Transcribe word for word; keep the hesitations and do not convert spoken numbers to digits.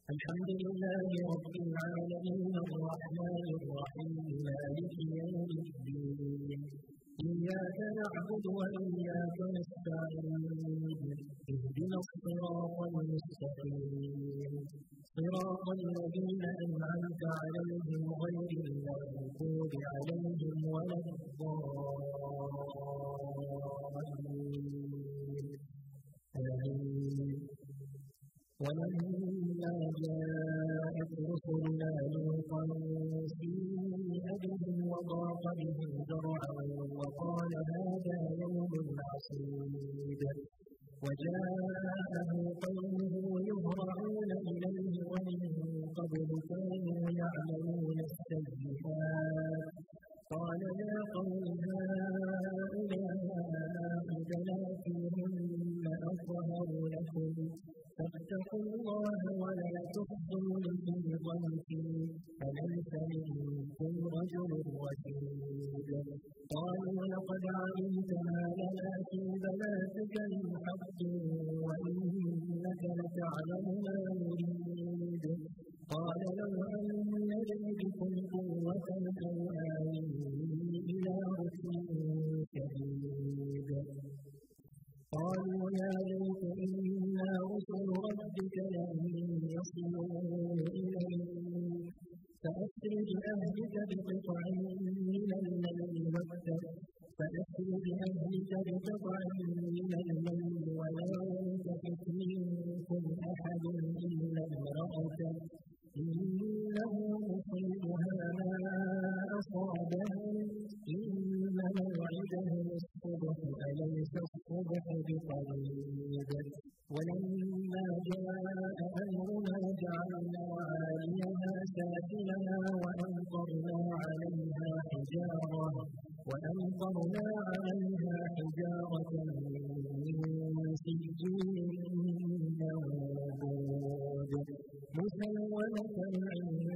الحمد لله رب العالمين الرحمن الرحيم مالك يوم الدين إياك نعبد وإياك نستعين اهدنا الصراط المستقيم صراط الذين أنعمت عليهم غير المغضوب عليهم ولا الضالين آمين. ولما جاءت رسلنا لوطا سيء بهم وضاق بهم ذرعا وقال هذا يوم عصيب وجاءه قومه يهرعون إليه ومن قبل كانوا يعملون السيئات قال يا قوم هؤلاء بناتي هن أطهر لكم فاتقوا الله ولا تخزون في ضيفي أليس منكم رجل رشيد قالوا لقد علمت ما لنا في بناتك من حق وإنك لتعلم ما نريد قال لو أن لي بكم قوة أو آوي إلى ركن شديد قالوا يا لوط إنا رسل ربك لن يصلوا إليك فأسر بأهلك بقطع من الليل واتبع فأسر بأهلك بقطع من الليل ولا يلتفت منكم أحد إلا امرأتك إنه مصيبها ما أصابهم إن موعدهم الصبح أليس الصبح بقريب ولما جاء أمرنا جعلنا عاليها سافلها وأمطرنا عليها حجارة وأمطرنا عليها حجارة من سجيل منضود مسومة عند